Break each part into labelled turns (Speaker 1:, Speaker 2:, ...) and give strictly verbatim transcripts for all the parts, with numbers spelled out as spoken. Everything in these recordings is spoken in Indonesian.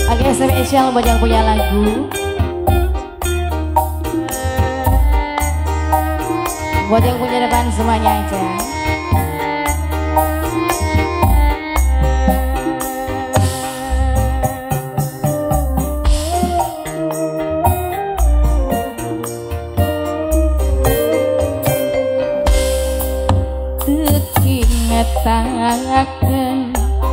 Speaker 1: Oke, spesial buat yang punya lagu. Buat yang punya depan semuanya aja. Ngetaken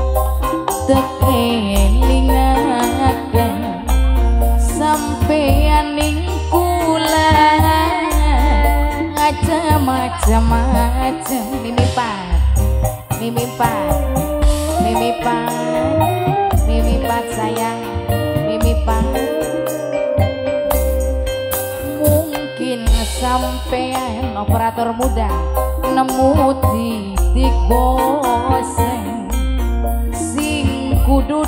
Speaker 1: tekelingaken sampeyan ning kula aja macam-macam mimipat mimipat mimipat mimipat sayang mimipat mungkin sampeyan operator muda nemu titik bosen sing kudu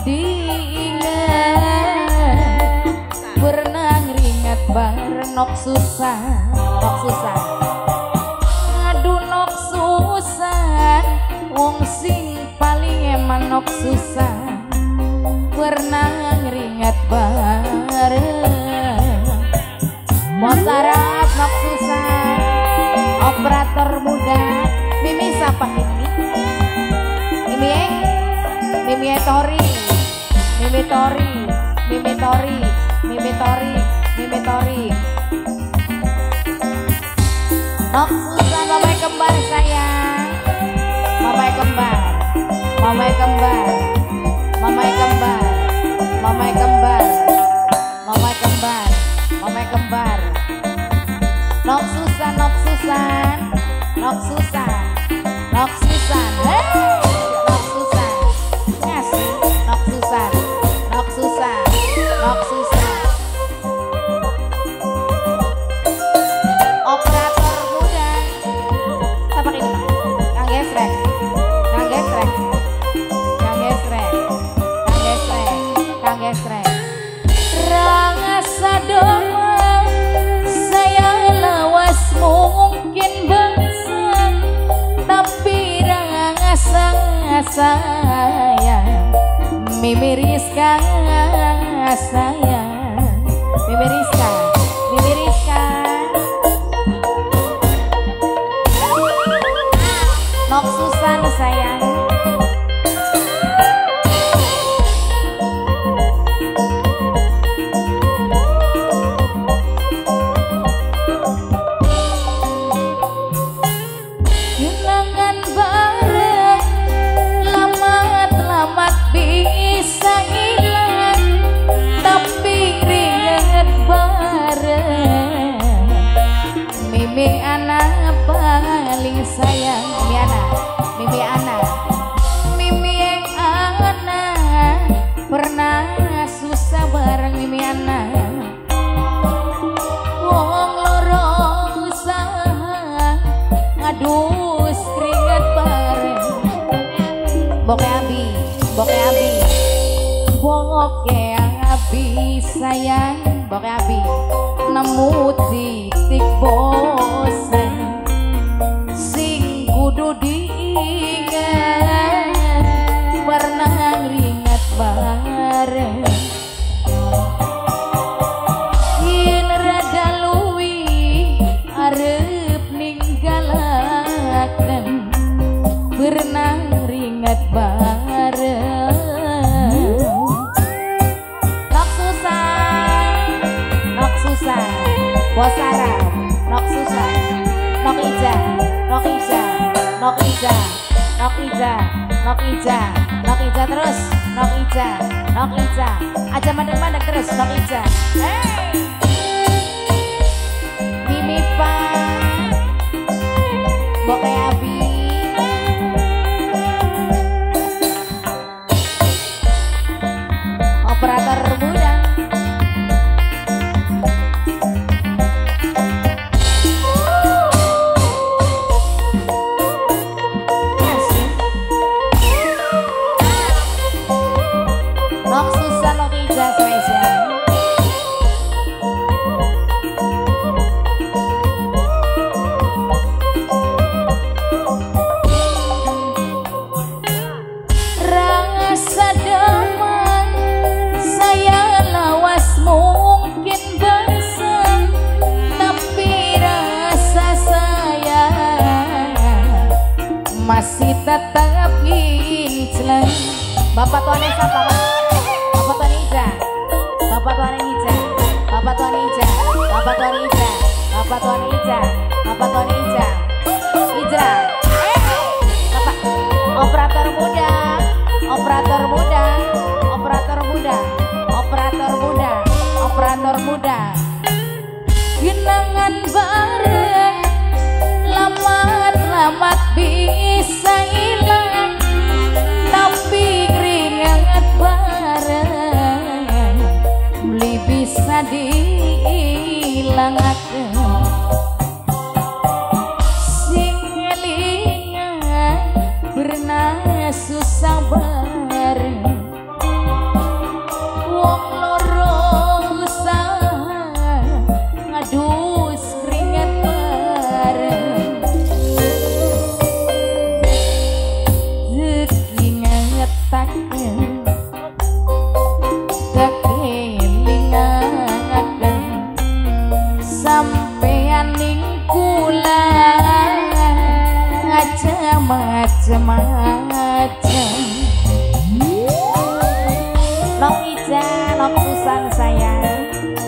Speaker 1: diingat pernah ringat bareng nok susah nok susah aduh nok susah wong sing paling eman nok susah pernah ringat bareng bos Arab nok susah operator muda Mimi siapa ini? Mimi eh? Mimi Tori Mimi Tori Mimi Tori Mimi Tori Mimi Tori Nok susah mamai kembar sayang Mamai kembar Mamai kembar Mamai kembar Mamai kembar Mamai kembar Mamai kembar Nok susah nok susah Nok susah Nok susah hey! Nok susah ngasih Nok susah Nok susah Nok susah operator muda apa ini Kang Gesrek Kang Gesrek Kang Gesrek Kang Gesrek Kang Gesrek rasa doa saya lawas mungkin bangsa tapi rasa saya Mimi Rizka saya Mimi Rizka Mimi Rizka Nok Susan sayang kenangan bareng lamat-lamat bisa hilang tapi ringet bareng Mimi anak paling sayang Mimi anak Mimi anak Mimi yang anak pernah susah bareng Mimi anak wong loro usaha ngadus keringet bareng boke abi boke abi boke abi sayang boke abi nemu titik bosen sing kudu diingat pernah ringat bareng yen rada luwi arep ninggalaken pernah ringat bareng nok susah nok susah bos Arab nok susah nok ija nok ija nok ija nok ija nok ija nok ija terus nok ija nok ija aja mandek-mandek terus nok ija hey Mimi Pak boke abi operator muda nok susah nok ija spesial tetap ngincleng. Bapak tuane siapa? Bapak tuane Ija. Bapak tuane Ija. Bapak tuane Ija. Bapak tuane Ija. Bapak tuane Ija. Bapak tuane Ija. Ija. Eh, Bapak operator muda. Operator muda. Operator muda. Operator muda. Operator muda. Genangan bareng lamat-lamat bisa hilang, tapi keringat bareng beli bisa dihilangkan. Sing elingan pernah susah bareng, wong loro usah ngadus keringat bareng. Zeki ngetaken kekelingaken sampean ning kula macam-macam. Nok Ija, nok Susan sayang.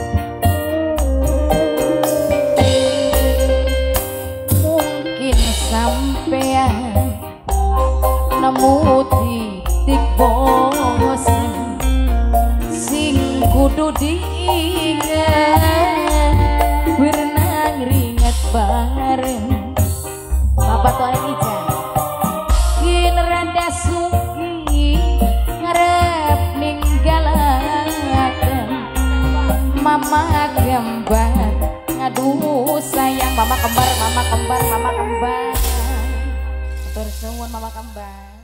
Speaker 1: Mungkin sampean nemu titik bosen sing kudu diingat, berenang ringet bareng. Bapak tuane Ija kin rada suki ngarep ninggalaken mama kembar. Aduh sayang mama kembar, mama kembar, mama kembar. Atur suwun mama kembar.